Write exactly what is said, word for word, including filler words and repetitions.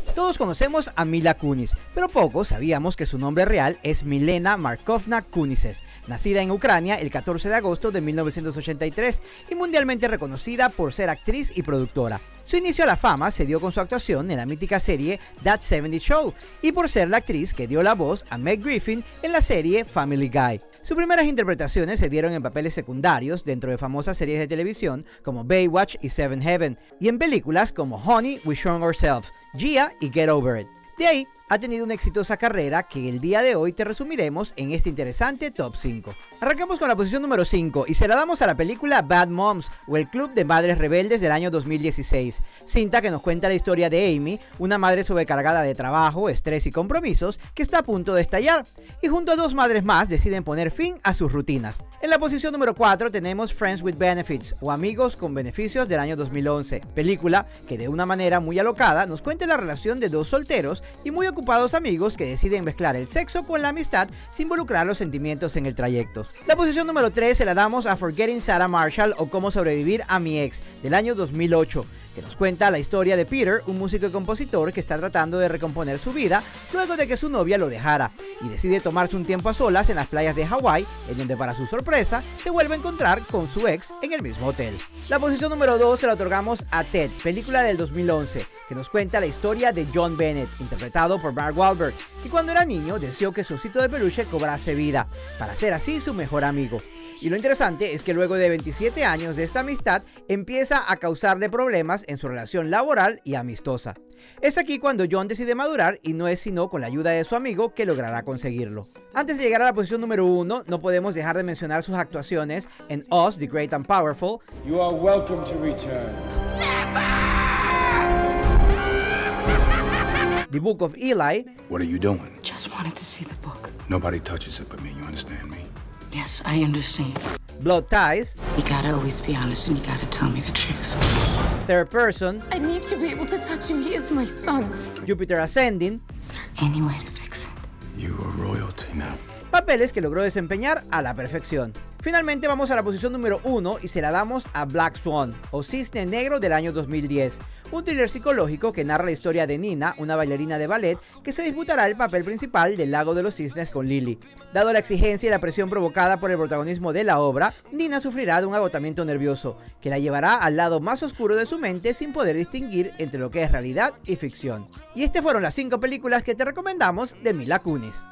Todos conocemos a Mila Kunis, pero pocos sabíamos que su nombre real es Milena Markovna Kunises, nacida en Ucrania el catorce de agosto de mil novecientos ochenta y tres y mundialmente reconocida por ser actriz y productora. Su inicio a la fama se dio con su actuación en la mítica serie That setenta Show y por ser la actriz que dio la voz a Meg Griffin en la serie Family Guy. Sus primeras interpretaciones se dieron en papeles secundarios dentro de famosas series de televisión como Baywatch y Seven Heaven, y en películas como Honey, We Shrunk Ourselves, Gia y Get Over It. De ahí, ha tenido una exitosa carrera que el día de hoy te resumiremos en este interesante Top cinco. Arrancamos con la posición número cinco y se la damos a la película Bad Moms o El Club de Madres Rebeldes del año dos mil dieciséis, cinta que nos cuenta la historia de Amy, una madre sobrecargada de trabajo, estrés y compromisos que está a punto de estallar, y junto a dos madres más deciden poner fin a sus rutinas. En la posición número cuatro tenemos Friends with Benefits o Amigos con Beneficios del año dos mil once, película que de una manera muy alocada nos cuenta la relación de dos solteros y muy ocupados amigos que deciden mezclar el sexo con la amistad sin involucrar los sentimientos en el trayecto. La posición número tres se la damos a Forgetting Sarah Marshall o Cómo sobrevivir a mi ex del año dos mil ocho, que nos cuenta la historia de Peter, un músico y compositor que está tratando de recomponer su vida luego de que su novia lo dejara y decide tomarse un tiempo a solas en las playas de Hawái, en donde para su sorpresa se vuelve a encontrar con su ex en el mismo hotel. La posición número dos se la otorgamos a Ted, película del dos mil once, que nos cuenta la historia de John Bennett, interpretado por Mark Wahlberg, que cuando era niño deseó que su osito de peluche cobrase vida, para ser así su mejor amigo. Y lo interesante es que luego de veintisiete años de esta amistad, empieza a causarle problemas en su relación laboral y amistosa. Es aquí cuando John decide madurar y no es sino con la ayuda de su amigo que logrará conseguirlo. Antes de llegar a la posición número uno, no podemos dejar de mencionar sus actuaciones en Us, The Great and Powerful, You are welcome to return. The Book of Eli, What are you doing? Just wanted to see the book. Nobody touches it but me, you understand me? Yes, I understand. Blood Ties, You gotta always be honest and you gotta tell me the truth. Third Person, I need to be able to touch him. He is my son. Jupiter Ascending, Is there any way to fix it? You are royalty now. papeles que logró desempeñar a la perfección. Finalmente vamos a la posición número uno y se la damos a Black Swan o Cisne Negro del año dos mil diez, un thriller psicológico que narra la historia de Nina, una bailarina de ballet que se disputará el papel principal del Lago de los Cisnes con Lily. Dado la exigencia y la presión provocada por el protagonismo de la obra, Nina sufrirá de un agotamiento nervioso que la llevará al lado más oscuro de su mente sin poder distinguir entre lo que es realidad y ficción. Y estas fueron las cinco películas que te recomendamos de Mila Kunis.